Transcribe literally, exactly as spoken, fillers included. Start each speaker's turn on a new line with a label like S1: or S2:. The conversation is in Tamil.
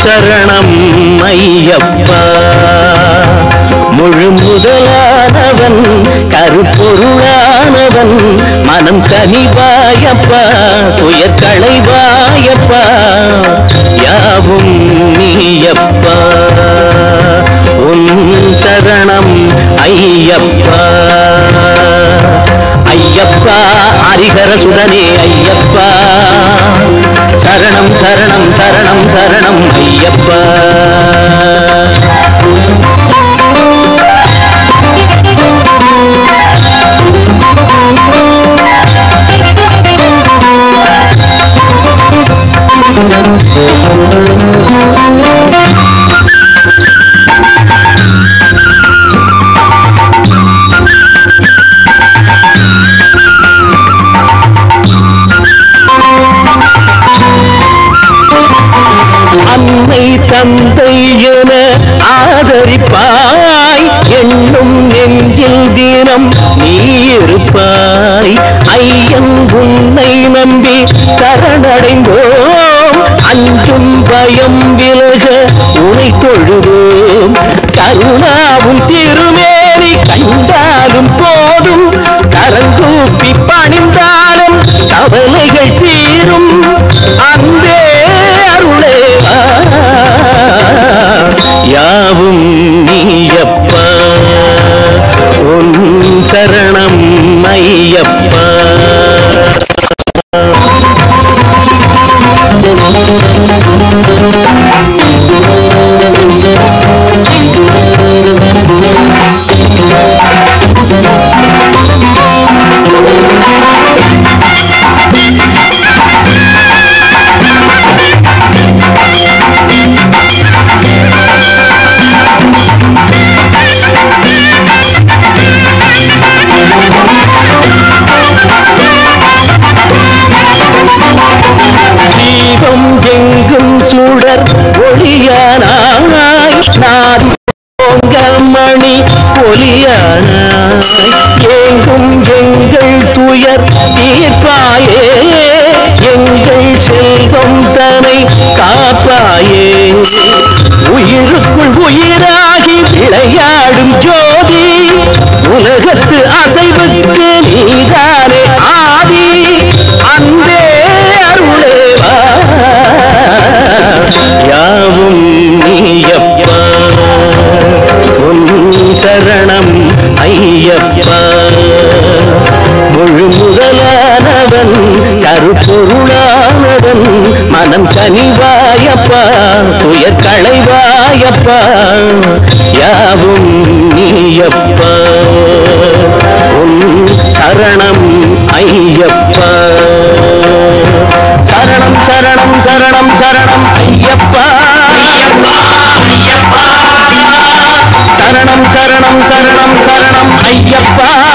S1: சரணம் ஐயப்பா. முழு முதலானவன் கருப்பொருளானவன் மனம் கனிவாயப்பா துயர் களைவாயப்பா யாவும் நீயப்பா. உன் சரணம் ஐயப்பா. ஐயப்பா ஹரிஹர சுதனே ஐயப்பா. சரணம் சரணம் சரணம் சரணம் ஐயப்பா. அன்னை தந்தை என ஆதரிப்பாய் எண்ணும் நெஞ்சில் தினம் நீ இருப்பாய். ஐயன் உன்னை நம்பி சரணடைந்தோம் அஞ்சும் பயம் விலக உனை தொழுவோம். கருணாவும் திருமேனி கண்டாலும் போதும் கரந்தூப்பி பணிந்தாலும் கவலைகள் தீரும். அன்பே அருளே யாவும் நீயப்பா. உன் சரணம் ஐயப்பா. தீபம் எங்கும் சுடர் ஒளியானாய் நாடி மணி ஒளியானாய். எங்கும் எங்கள் துயர் தீர்ப்பாயே எங்கள் செல்வம் தனை காப்பாயே. உயிருக்குள் உயிராகி விளையாடும் ஜோதி உலகத்து அசைவுக்கு நீதானே ஆதி. அன்பே அருளேவா யாவும் நீயப்பா. உன் சரணம் ஐயப்பா. முழு முதலானவன் கருப்பொருளானவன் மனம் கனிவாயப்பா துயர் களைவாயப்பா யாவும் நீயப்பா. உன் சரணம் ஐயப்பா. சரணம் சரணம் சரணம் சரணம் ஐயப்பா. சரணம் சரணம் சரணம் சரணம் ஐயப்பா.